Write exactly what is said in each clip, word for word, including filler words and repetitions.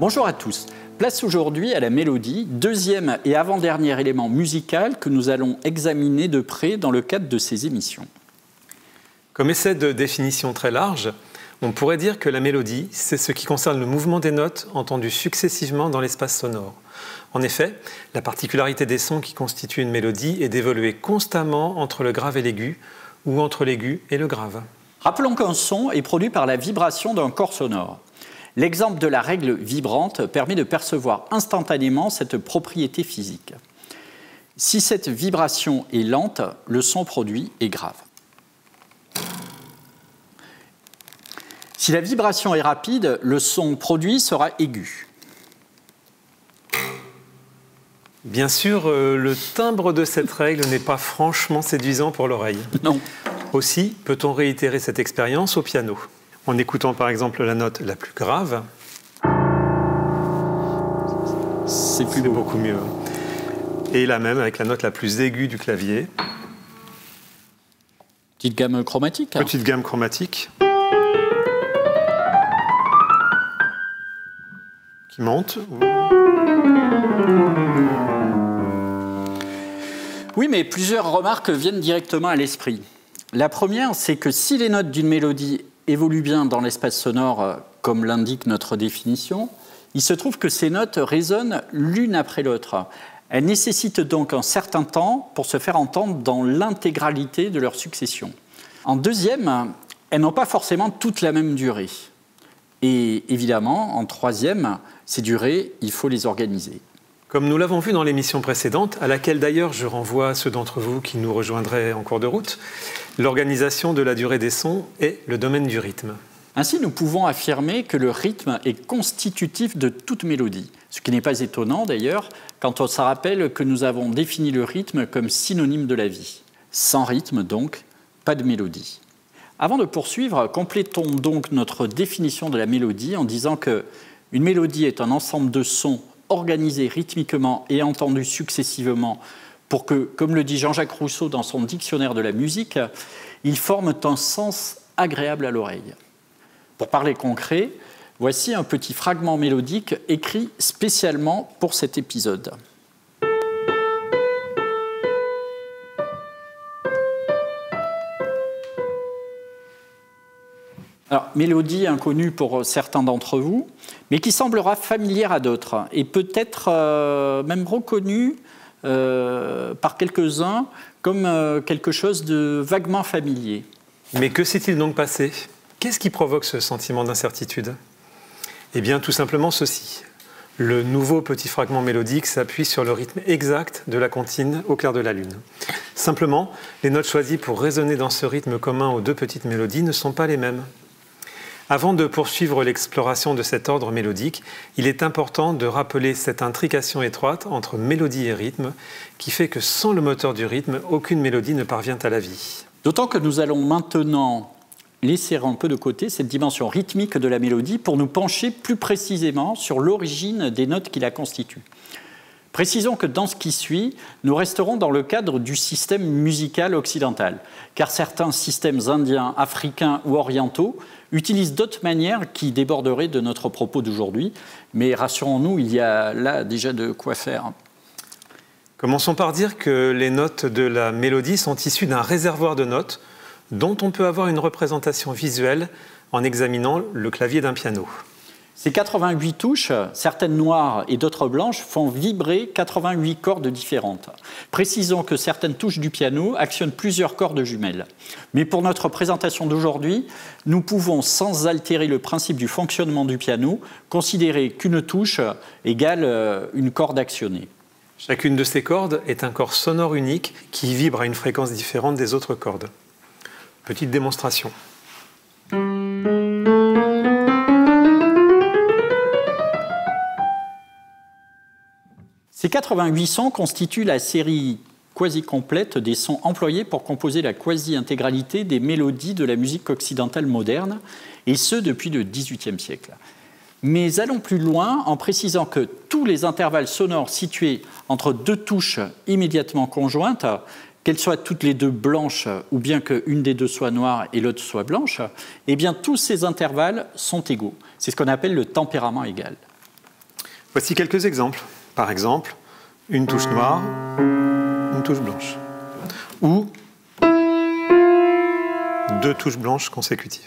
Bonjour à tous. Place aujourd'hui à la mélodie, deuxième et avant-dernier élément musical que nous allons examiner de près dans le cadre de ces émissions. Comme essai de définition très large, on pourrait dire que la mélodie, c'est ce qui concerne le mouvement des notes entendues successivement dans l'espace sonore. En effet, la particularité des sons qui constituent une mélodie est d'évoluer constamment entre le grave et l'aigu, ou entre l'aigu et le grave. Rappelons qu'un son est produit par la vibration d'un corps sonore. L'exemple de la règle vibrante permet de percevoir instantanément cette propriété physique. Si cette vibration est lente, le son produit est grave. Si la vibration est rapide, le son produit sera aigu. Bien sûr, euh, le timbre de cette règle n'est pas franchement séduisant pour l'oreille. Non. Aussi, peut-on réitérer cette expérience au piano ? En écoutant par exemple la note la plus grave, c'est plus c'est beaucoup mieux. Et la même avec la note la plus aiguë du clavier. Petite gamme chromatique. Petite gamme chromatique. Qui monte. Oui, mais plusieurs remarques viennent directement à l'esprit. La première, c'est que si les notes d'une mélodie évoluent bien dans l'espace sonore, comme l'indique notre définition, il se trouve que ces notes résonnent l'une après l'autre. Elles nécessitent donc un certain temps pour se faire entendre dans l'intégralité de leur succession. En deuxième, elles n'ont pas forcément toute la même durée. Et évidemment, en troisième, ces durées, il faut les organiser. Comme nous l'avons vu dans l'émission précédente, à laquelle d'ailleurs je renvoie ceux d'entre vous qui nous rejoindraient en cours de route, l'organisation de la durée des sons est le domaine du rythme. Ainsi, nous pouvons affirmer que le rythme est constitutif de toute mélodie, ce qui n'est pas étonnant d'ailleurs quand on se rappelle que nous avons défini le rythme comme synonyme de la vie. Sans rythme donc, pas de mélodie. Avant de poursuivre, complétons donc notre définition de la mélodie en disant que une mélodie est un ensemble de sons organisés rythmiquement et entendus successivement pour que, comme le dit Jean-Jacques Rousseau dans son dictionnaire de la musique, ils forment un sens agréable à l'oreille. Pour parler concret, voici un petit fragment mélodique écrit spécialement pour cet épisode. Alors, mélodie inconnue pour certains d'entre vous, mais qui semblera familière à d'autres, et peut-être euh, même reconnue euh, par quelques-uns comme euh, quelque chose de vaguement familier. Mais que s'est-il donc passé ? Qu'est-ce qui provoque ce sentiment d'incertitude ? Eh bien, tout simplement ceci. Le nouveau petit fragment mélodique s'appuie sur le rythme exact de la comptine au clair de la lune. Simplement, les notes choisies pour résonner dans ce rythme commun aux deux petites mélodies ne sont pas les mêmes. Avant de poursuivre l'exploration de cet ordre mélodique, il est important de rappeler cette intrication étroite entre mélodie et rythme qui fait que sans le moteur du rythme, aucune mélodie ne parvient à la vie. D'autant que nous allons maintenant laisser un peu de côté cette dimension rythmique de la mélodie pour nous pencher plus précisément sur l'origine des notes qui la constituent. Précisons que dans ce qui suit, nous resterons dans le cadre du système musical occidental, car certains systèmes indiens, africains ou orientaux utilisent d'autres manières qui déborderaient de notre propos d'aujourd'hui, mais rassurons-nous, il y a là déjà de quoi faire. Commençons par dire que les notes de la mélodie sont issues d'un réservoir de notes dont on peut avoir une représentation visuelle en examinant le clavier d'un piano. Ces quatre-vingt-huit touches, certaines noires et d'autres blanches, font vibrer quatre-vingt-huit cordes différentes. Précisons que certaines touches du piano actionnent plusieurs cordes jumelles. Mais pour notre présentation d'aujourd'hui, nous pouvons, sans altérer le principe du fonctionnement du piano, considérer qu'une touche égale une corde actionnée. Chacune de ces cordes est un corps sonore unique qui vibre à une fréquence différente des autres cordes. Petite démonstration. Ces quatre-vingt-huit sons constituent la série quasi-complète des sons employés pour composer la quasi-intégralité des mélodies de la musique occidentale moderne, et ce depuis le dix-huitième siècle. Mais allons plus loin en précisant que tous les intervalles sonores situés entre deux touches immédiatement conjointes, qu'elles soient toutes les deux blanches ou bien qu'une des deux soit noire et l'autre soit blanche, eh bien tous ces intervalles sont égaux. C'est ce qu'on appelle le tempérament égal. Voici quelques exemples. Par exemple, une touche noire, une touche blanche. Ou deux touches blanches consécutives.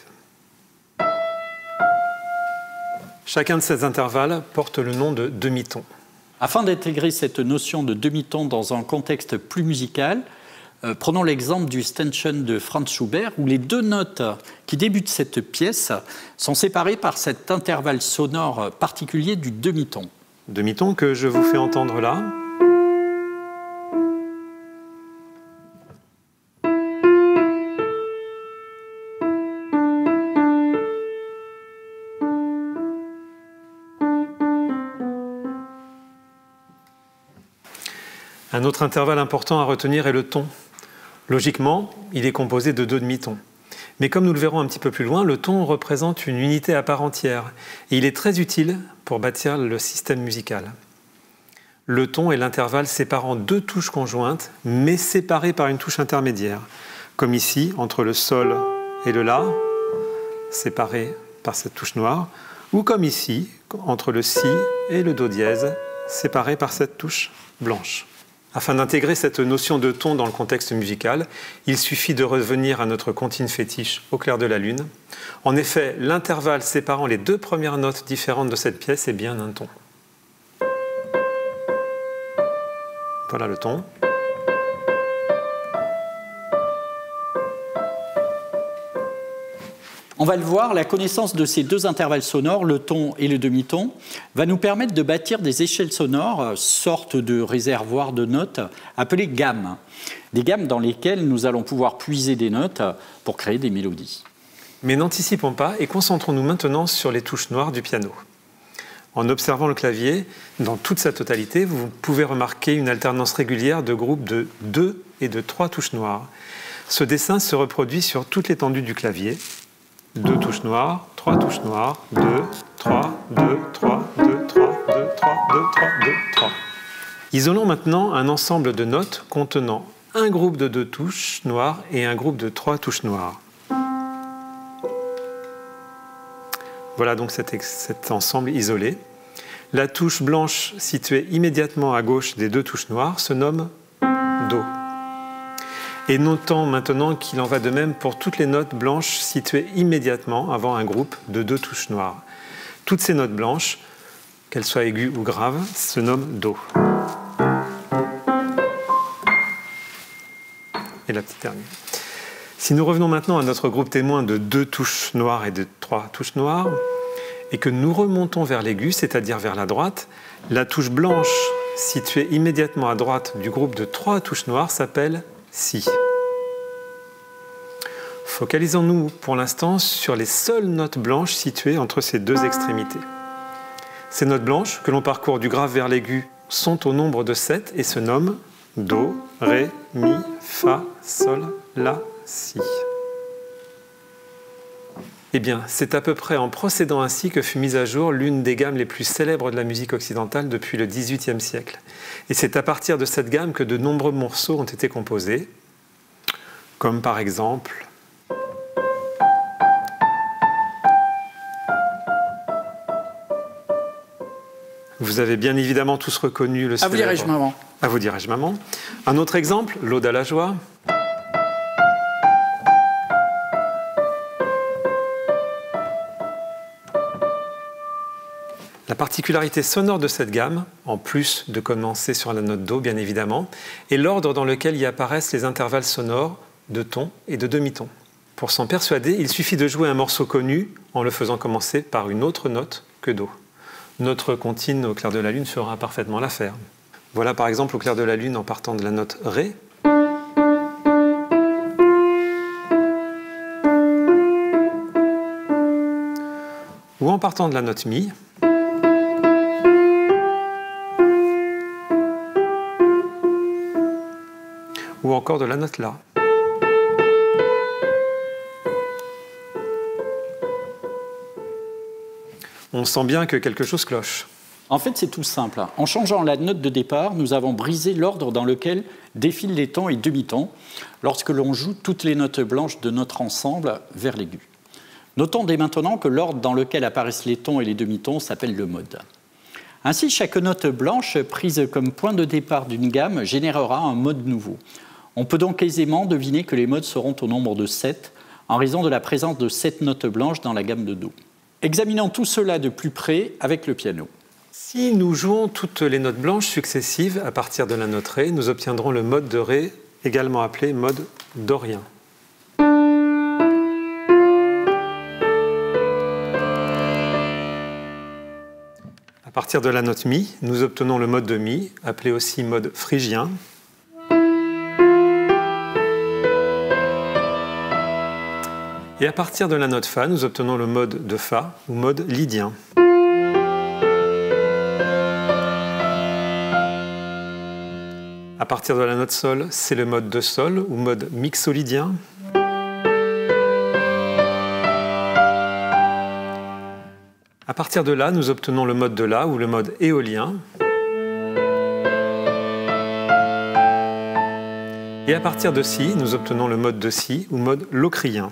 Chacun de ces intervalles porte le nom de demi-ton. Afin d'intégrer cette notion de demi-ton dans un contexte plus musical, euh, prenons l'exemple du Stanton de Franz Schubert, où les deux notes qui débutent cette pièce sont séparées par cet intervalle sonore particulier du demi-ton. Demi-ton que je vous fais entendre là. Un autre intervalle important à retenir est le ton. Logiquement, il est composé de deux demi-tons. Mais comme nous le verrons un petit peu plus loin, le ton représente une unité à part entière et il est très utile pour bâtir le système musical. Le ton est l'intervalle séparant deux touches conjointes, mais séparées par une touche intermédiaire, comme ici, entre le sol et le la, séparés par cette touche noire, ou comme ici, entre le si et le do dièse, séparés par cette touche blanche. Afin d'intégrer cette notion de ton dans le contexte musical, il suffit de revenir à notre comptine fétiche Au clair de la lune. En effet, l'intervalle séparant les deux premières notes différentes de cette pièce est bien un ton. Voilà le ton. On va le voir, la connaissance de ces deux intervalles sonores, le ton et le demi-ton, va nous permettre de bâtir des échelles sonores, sortes de réservoirs de notes, appelées gammes. Des gammes dans lesquelles nous allons pouvoir puiser des notes pour créer des mélodies. Mais n'anticipons pas et concentrons-nous maintenant sur les touches noires du piano. En observant le clavier, dans toute sa totalité, vous pouvez remarquer une alternance régulière de groupes de deux et de trois touches noires. Ce dessin se reproduit sur toute l'étendue du clavier. Deux touches noires, trois touches noires, deux, trois, deux, trois, deux, trois, deux, trois, deux, trois, deux, trois. Isolons maintenant un ensemble de notes contenant un groupe de deux touches noires et un groupe de trois touches noires. Voilà donc cet, cet ensemble isolé. La touche blanche située immédiatement à gauche des deux touches noires se nomme Do. Et notons maintenant qu'il en va de même pour toutes les notes blanches situées immédiatement avant un groupe de deux touches noires. Toutes ces notes blanches, qu'elles soient aiguës ou graves, se nomment Do. Et la petite dernière. Si nous revenons maintenant à notre groupe témoin de deux touches noires et de trois touches noires, et que nous remontons vers l'aigu, c'est-à-dire vers la droite, la touche blanche située immédiatement à droite du groupe de trois touches noires s'appelle Si. Focalisons-nous pour l'instant sur les seules notes blanches situées entre ces deux extrémités. Ces notes blanches, que l'on parcourt du grave vers l'aigu, sont au nombre de sept et se nomment Do, Ré, Mi, Fa, Sol, La, Si. Eh bien, c'est à peu près en procédant ainsi que fut mise à jour l'une des gammes les plus célèbres de la musique occidentale depuis le dix-huitième siècle. Et c'est à partir de cette gamme que de nombreux morceaux ont été composés, comme par exemple vous avez bien évidemment tous reconnu le À vous dirais-je maman. À vous dirais-je maman. Un autre exemple, l'Aude à la joie. La particularité sonore de cette gamme, en plus de commencer sur la note Do bien évidemment, est l'ordre dans lequel y apparaissent les intervalles sonores de ton et de demi-ton. Pour s'en persuader, il suffit de jouer un morceau connu en le faisant commencer par une autre note que Do. Notre comptine Au clair de la lune fera parfaitement l'affaire. Voilà par exemple Au clair de la lune en partant de la note Ré. Ou en partant de la note Mi. Ou encore de la note La. On sent bien que quelque chose cloche. En fait, c'est tout simple. En changeant la note de départ, nous avons brisé l'ordre dans lequel défilent les tons et demi-tons lorsque l'on joue toutes les notes blanches de notre ensemble vers l'aigu. Notons dès maintenant que l'ordre dans lequel apparaissent les tons et les demi-tons s'appelle le mode. Ainsi, chaque note blanche prise comme point de départ d'une gamme générera un mode nouveau. On peut donc aisément deviner que les modes seront au nombre de sept, en raison de la présence de sept notes blanches dans la gamme de Do. Examinons tout cela de plus près avec le piano. Si nous jouons toutes les notes blanches successives à partir de la note Ré, nous obtiendrons le mode de Ré, également appelé mode dorien. À partir de la note Mi, nous obtenons le mode de Mi, appelé aussi mode phrygien. Et à partir de la note Fa, nous obtenons le mode de Fa, ou mode lydien. À partir de la note Sol, c'est le mode de Sol, ou mode mixolydien. À partir de là, nous obtenons le mode de La, ou le mode éolien. Et à partir de Si, nous obtenons le mode de Si, ou mode locrien.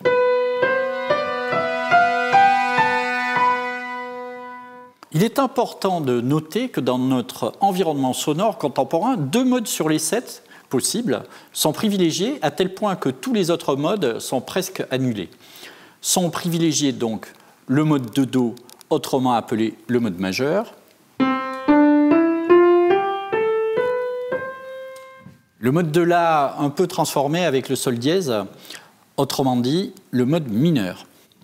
Il est important de noter que dans notre environnement sonore contemporain, deux modes sur les sept possibles sont privilégiés à tel point que tous les autres modes sont presque annulés. Sont privilégiés donc le mode de Do, autrement appelé le mode majeur, le mode de La un peu transformé avec le Sol dièse, autrement dit le mode mineur.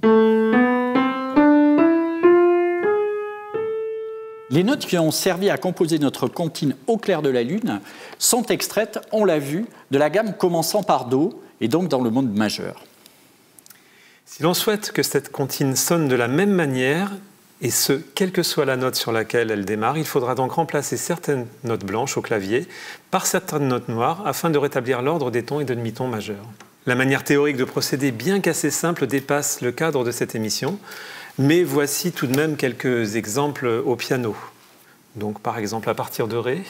Les notes qui ont servi à composer notre comptine Au clair de la lune sont extraites, on l'a vu, de la gamme commençant par Do, et donc dans le mode majeur. Si l'on souhaite que cette comptine sonne de la même manière, et ce, quelle que soit la note sur laquelle elle démarre, il faudra donc remplacer certaines notes blanches au clavier par certaines notes noires afin de rétablir l'ordre des tons et de demi-tons majeurs. La manière théorique de procéder, bien qu'assez simple, dépasse le cadre de cette émission. Mais voici tout de même quelques exemples au piano. Donc par exemple à partir de Ré.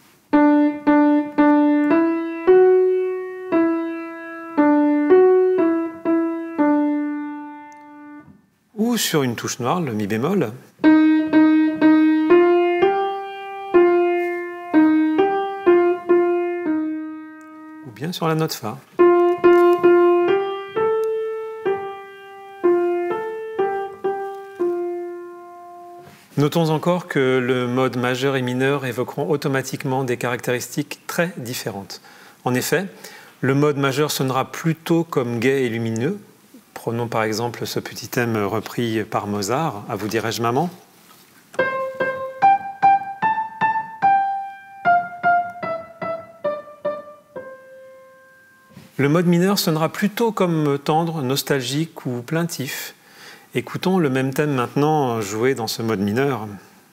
Ou sur une touche noire, le Mi bémol. Ou bien sur la note Fa. Notons encore que le mode majeur et mineur évoqueront automatiquement des caractéristiques très différentes. En effet, le mode majeur sonnera plutôt comme gai et lumineux. Prenons par exemple ce petit thème repris par Mozart, à vous dirai-je maman. Le mode mineur sonnera plutôt comme tendre, nostalgique ou plaintif. Écoutons le même thème maintenant joué dans ce mode mineur.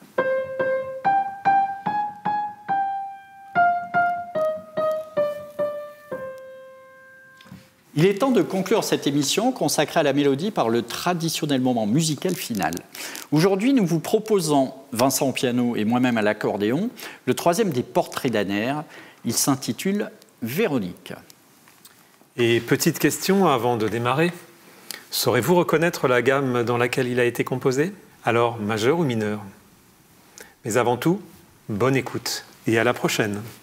Il est temps de conclure cette émission consacrée à la mélodie par le traditionnel moment musical final. Aujourd'hui, nous vous proposons, Vincent au piano et moi-même à l'accordéon, le troisième des portraits d'Anner. Il s'intitule Véronique. Et petite question avant de démarrer. Saurez-vous reconnaître la gamme dans laquelle il a été composé? Alors, majeur ou mineur? Mais avant tout, bonne écoute et à la prochaine.